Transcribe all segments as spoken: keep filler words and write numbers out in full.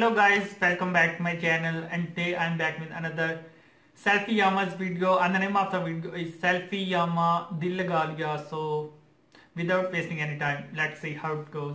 Hello guys, welcome back to my channel, and today I'm back with another Selfi Yamma's video, and the name of the video is Selfi Yamma Dil Laga Liya. So without wasting any time, let's see how it goes.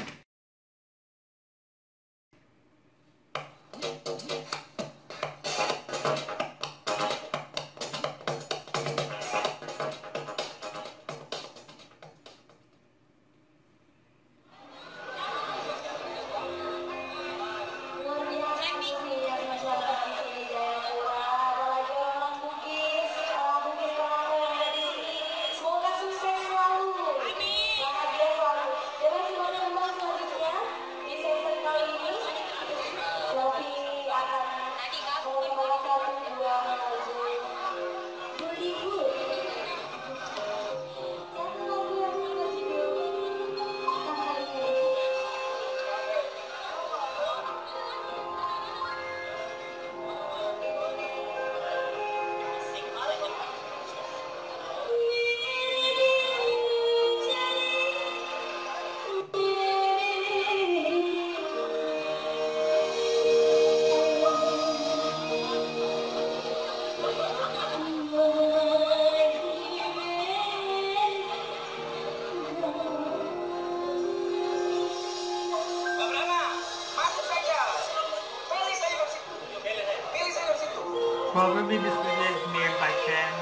Probably this video is made by Ken.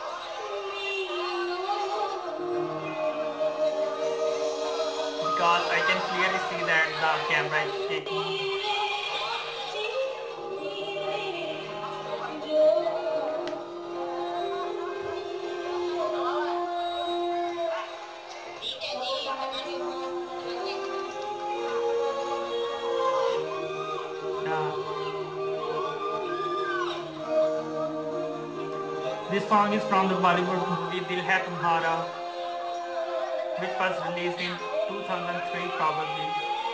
Because I can clearly see that the camera is shaking. This song is from the Bollywood movie Dil Laga Liya, which was released in two thousand three probably.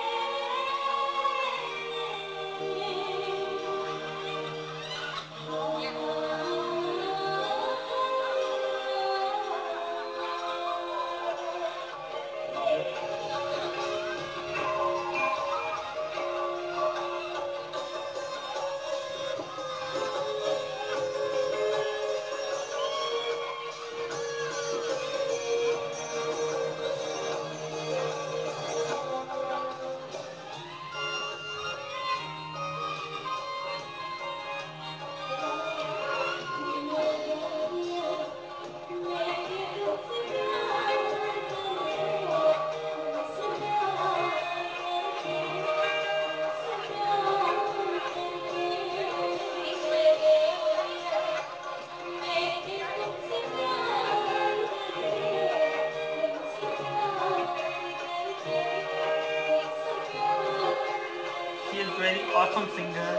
She is a very awesome singer.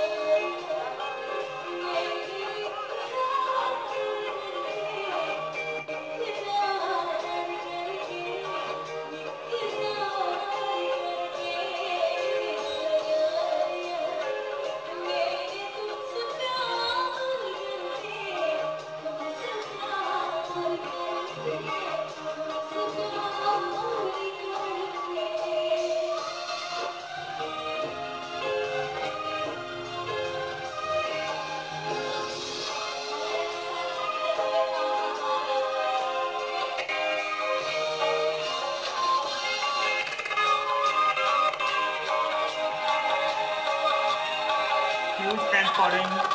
Huge fan following.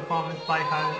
performance by her.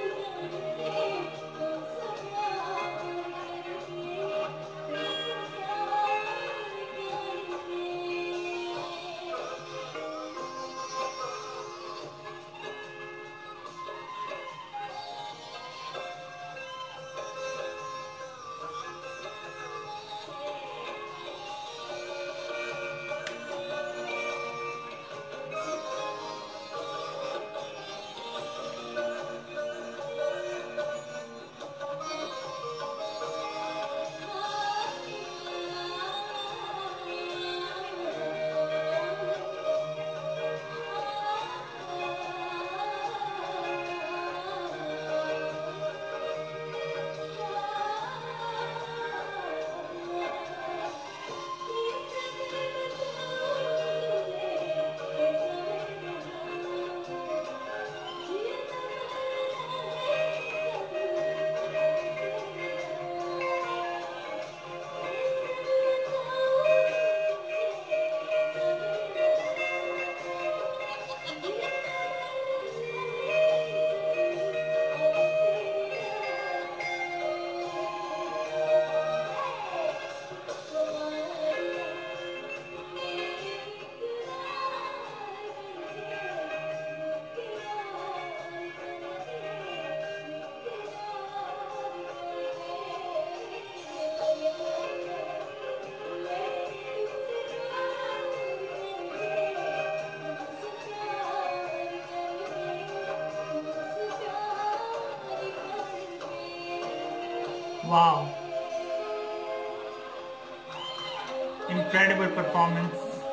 Wow, incredible performance.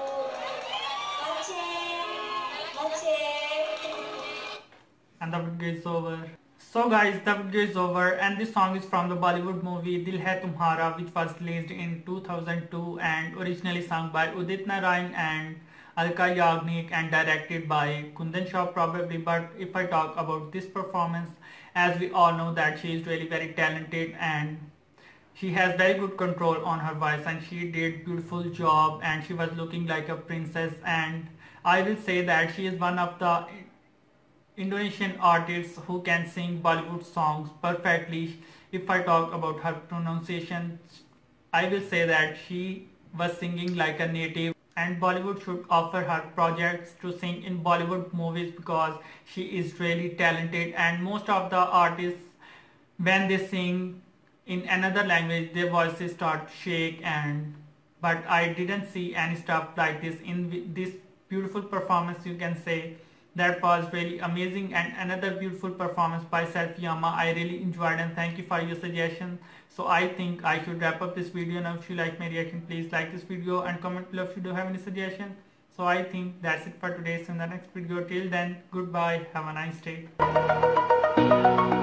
And the video is over. So guys, the video is over, and this song is from the Bollywood movie Dil Hai Tumhara, which was released in two thousand two and originally sung by Udit Narayan and Alka Yagnik and directed by Kundan Shah probably. But if I talk about this performance, as we all know that she is really very talented and she has very good control on her voice, and she did beautiful job and she was looking like a princess. And I will say that she is one of the Indonesian artists who can sing Bollywood songs perfectly. If I talk about her pronunciation, I will say that she was singing like a native, and Bollywood should offer her projects to sing in Bollywood movies because she is really talented. And most of the artists, when they sing in another language, their voices start shake, and but I didn't see any stuff like this in this beautiful performance. You can say that was really amazing, and another beautiful performance by Selfi Yamma. I really enjoyed, and thank you for your suggestion. So I think I should wrap up this video now. If you like my reaction, please like this video and comment below if you do have any suggestion. So I think that's it for today. So in the next video, till then, goodbye, have a nice day.